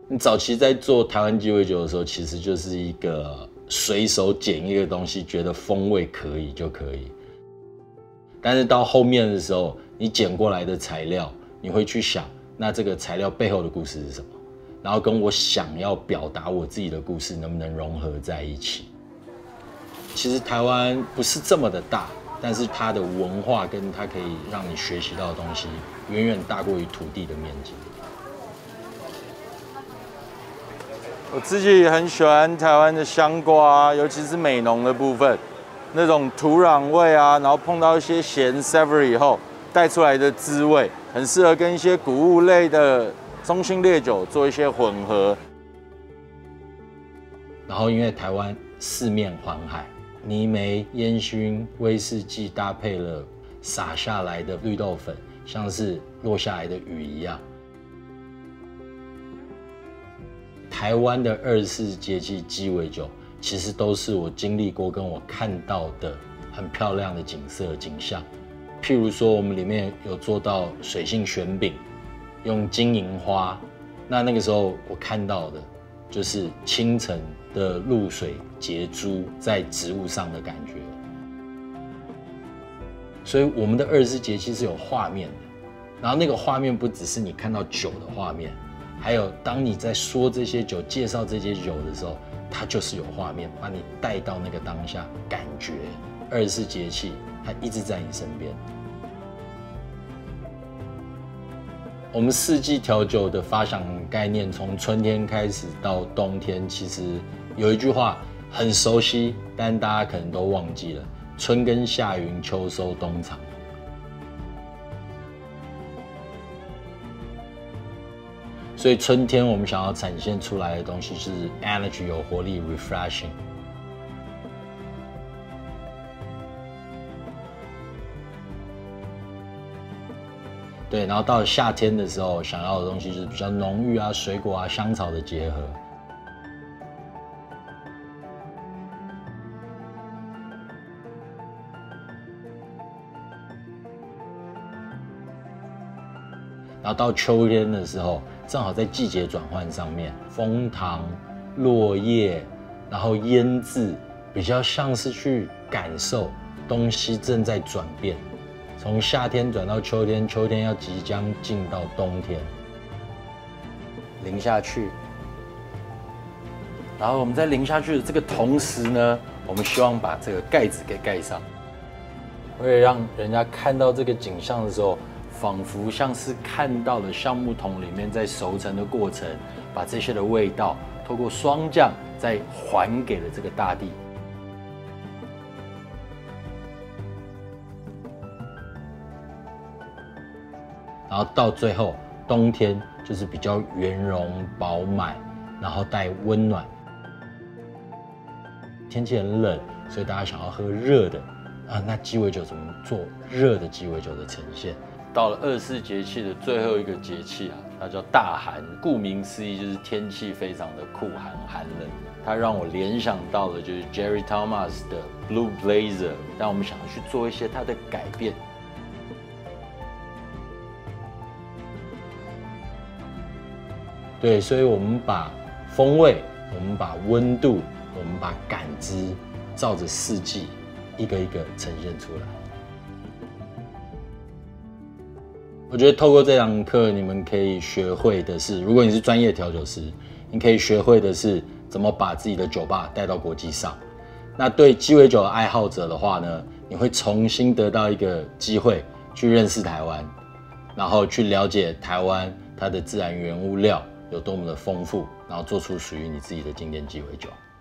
你早期在做台湾鸡尾酒的时候，其实就是一个随手捡一个东西，觉得风味可以就可以。但是到后面的时候，你捡过来的材料，你会去想，那这个材料背后的故事是什么？然后跟我想要表达我自己的故事能不能融合在一起？其实台湾不是这么的大，但是它的文化跟它可以让你学习到的东西，远远大过于土地的面积。 我自己很喜欢台湾的香瓜，尤其是美浓的部分，那种土壤味啊，然后碰到一些咸 savory 以后带出来的滋味，很适合跟一些谷物类的中性烈酒做一些混合。 然后因为台湾四面环海，泥煤、烟熏、威士忌搭配了洒下来的绿豆粉，像是落下来的雨一样。台湾的24节气鸡尾酒，其实都是我经历过跟我看到的很漂亮的景色景象。譬如说，我们里面有做到水性旋饼，用金银花。那个时候我看到的，就是清晨的露水结珠在植物上的感觉。所以我们的24节气是有画面的，然后那个画面不只是你看到酒的画面。还有，当你在说这些酒、介绍这些酒的时候，它就是有画面，把你带到那个当下，感觉24节气，它一直在你身边。我们四季调酒的发想概念，从春天开始到冬天，其实有一句话很熟悉，但大家可能都忘记了：春耕夏耘，秋收冬藏。所以春天我们想要展现出来的东西是 energy 有活力 refreshing。对，然后到了夏天的时候，想要的东西就是比较浓郁啊，水果啊、香草的结合。然后到秋天的时候，正好在季节转换上面，枫糖、落叶，然后腌制，比较像是去感受东西正在转变，从夏天转到秋天，秋天要即将进到冬天，淋下去。然后我们在淋下去的这个同时呢，我们希望把这个盖子给盖上，为了让人家看到这个景象的时候，仿佛像是看到了橡木桶里面在熟成的过程，把这些的味道透过霜降再还给了这个大地。然后到最后，冬天就是比较圆融饱满，然后带温暖。天气很冷，所以大家想要喝热的啊，那鸡尾酒怎么做热的鸡尾酒的呈现？到了24节气的最后一个节气啊，它叫大寒。顾名思义，就是天气非常的酷寒寒冷。它让我联想到了就是 Jerry Thomas 的 Blue Blazer， 但我们想要去做一些它的改变。对，所以我们把风味，我们把温度，我们把感知，照着四季一个一个呈现出来。我觉得透过这堂课，你们可以学会的是，如果你是专业调酒师，你可以学会的是怎么把自己的酒吧带到国际上。那对鸡尾酒的爱好者的话呢，你会重新得到一个机会去认识台湾，然后去了解台湾它的自然原物料有多么的丰富，然后做出属于你自己的经典鸡尾酒。